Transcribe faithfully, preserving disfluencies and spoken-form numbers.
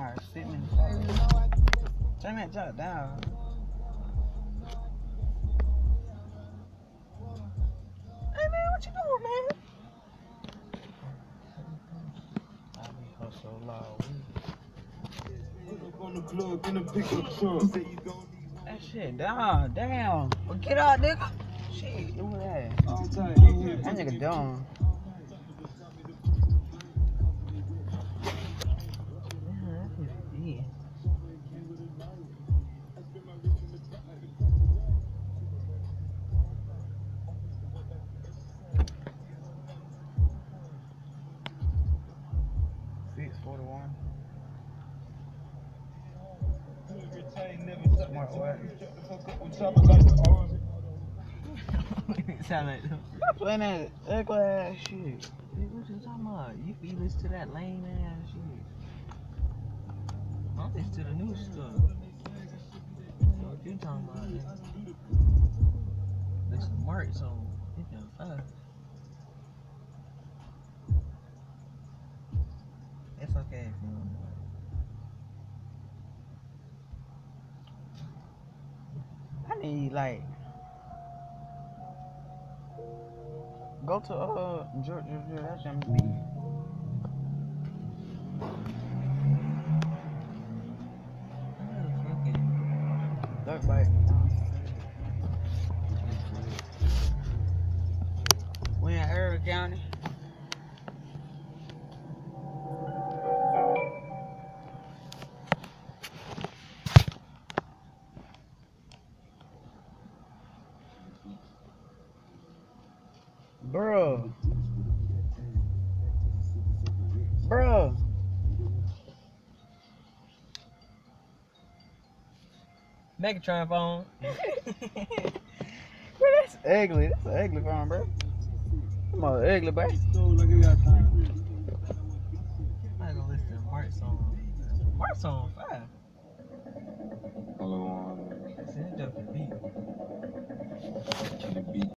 My sitting in the car. Turn that junk down. Hey man, what you doing, man? I be hustle loud. On the club in a pickup truck. That shit down, damn. Well, get out, nigga. Shit, do that. That nigga dumb. Yeah. six forty-one. Smart what? Sound like them. Playing that ugly ass shit. What you talking about? You be listen to that lame ass shit. I'm listening to the new stuff. What you talking about? Listen to Mark song. It's been fast. It's okay if you don't know. I need like go to uh Georgia, Georgia, that's M B. Dirt bike. We in Irving County. Bro. Bro. Megatron phone. Bro, that's ugly. That's an ugly phone, bro. Come on, ugly, bro. I gotta listen to Mark song. Mark song fire. Hello, It's a different beat. beat.